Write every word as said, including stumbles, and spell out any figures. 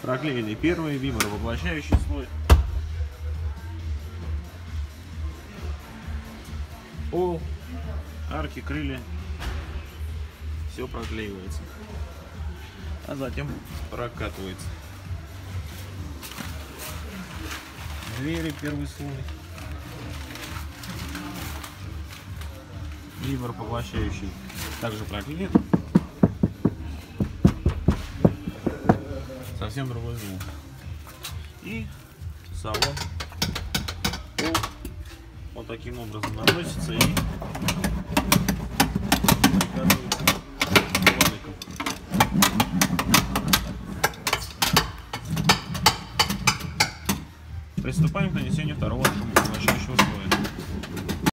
Проклеили первый вибропоглощающий слой. Пол, арки, крылья. Все проклеивается. А затем прокатывается. Двери, первый слой. Вибропоглощающий также проклеен. Совсем другой звук. И салон. Пол вот таким образом наносится и прикладывается валиком. Приступаем к нанесению второго